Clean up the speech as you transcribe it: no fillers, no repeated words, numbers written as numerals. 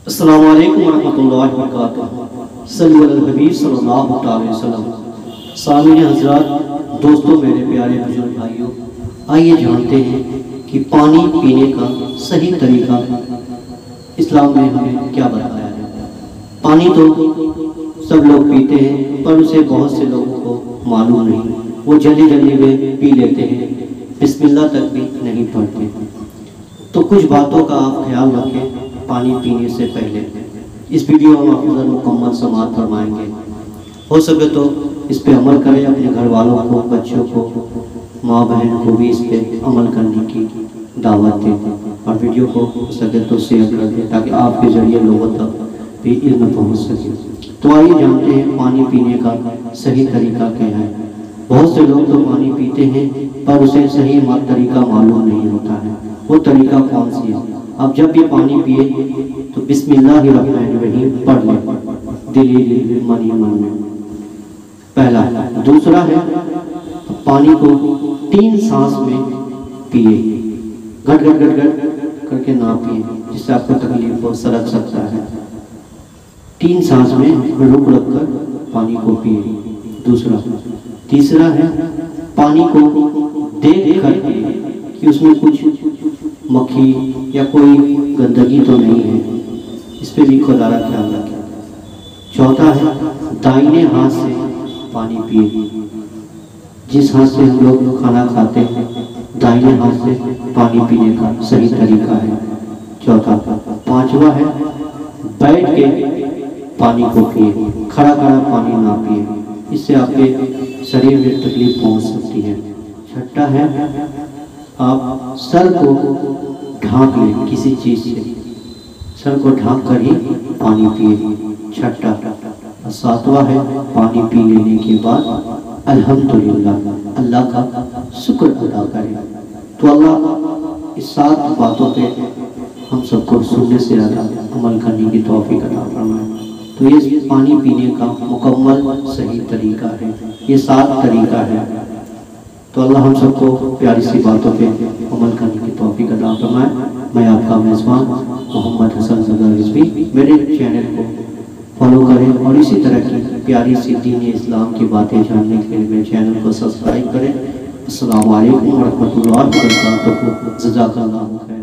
السلام علیکم ورحمۃ اللہ وبرکاتہ۔ صلی علی الحبیب صلی اللہ علیہ وسلم۔ سامعین حضرات، دوستوں، میرے پیارے بزرگ بھائیوں، آئیے جانتے ہیں کہ پانی پینے کا صحیح طریقہ اسلام میں ہمیں کیا بتایا ہے۔ پانی تو سب لوگ پیتے ہیں، پر اسے بہت سے لوگوں کو معلوم نہیں، وہ جلدی جلدی میں پی لیتے ہیں، بسم اللہ تک بھی نہیں پڑھتے۔ تو کچھ باتوں کا آپ خیال رکھیں پانی پینے سے پہلے۔ اس ویڈیو میں آپ مکمل سماعت فرمائیں گے، ہو سکے تو اس پہ عمل کریں، اپنے گھر والوں کو، بچوں کو، ماں بہن کو بھی اس پہ عمل کرنے کی دعوت دیں، اور ویڈیو کو ہو سکے تو شیئر کر دیں تاکہ آپ کے ذریعے لوگوں تک بھی علم پہنچ سکے۔ تو آئیے جانتے ہیں پانی پینے کا صحیح طریقہ کیا ہے۔ بہت سے لوگ تو پانی پیتے ہیں پر اسے صحیح طریقہ معلوم نہیں ہوتا ہے، وہ طریقہ کون سی ہے۔ اب جب بھی پانی پیے تو بسم اللہ الرحمن الرحیم پڑھ لیں، دلی من میں، پہلا۔ دوسرا ہے پانی کو 3 سانس میں پیے، گھٹ گھٹ گھٹ گھٹ کر کے نہ پیے، جس سے آپ کو تکلیف ہو، سرک سکتا ہے۔ 3 سانس میں رک کر پانی کو پیے، دوسرا۔ تیسرا ہے پانی کو دیکھ کر پیے کہ اس میں کچھ مکھی یا کوئی گندگی تو نہیں ہے، اس پہ بھی خدا را خیال رکھیں۔ چوتھا ہے دائیں ہاتھ سے پانی پیے، جس ہاتھ سے ہم لوگ کھانا کھاتے ہیں دائیں ہاتھ سے پانی پینے کا صحیح طریقہ ہے، چوتھا۔ پانچواں ہے بیٹھ کے پانی کو پیے، کھڑا کھڑا پانی نہ پیے، اس سے آپ کے شریر میں تکلیف پہنچ سکتی ہے۔ چھٹا ہے آپ سر کو ڈھانک لیں کسی چیز سے، سر کو ڈھانک کر ہی پانی پیے، چھٹا۔ ساتواں ہے پانی پی لینے کے بعد الحمدللہ اللہ کا شکر ادا کریں۔ تو اللہ اس 7 باتوں پہ ہم سب کو سننے سے زیادہ عمل کرنے کی توفیق عطا فرمائے۔ تو یہ پانی پینے کا مکمل صحیح طریقہ ہے، یہ 7 طریقہ ہے۔ تو اللہ ہم سب کو پیاری سی باتوں پہ عمل کرنے کی توفیق عطا فرمائے۔ میں آپ کا میزبان محمد حسن رضا رضوی، میرے چینل کو فالو کریں اور اسی طرح کی پیاری سی دین اسلام کی باتیں جاننے کے لیے میرے چینل کو سبسکرائب کریں۔ السلام علیکم ورحمۃ اللہ وبرکاتہ۔ جزاک اللہ خیر۔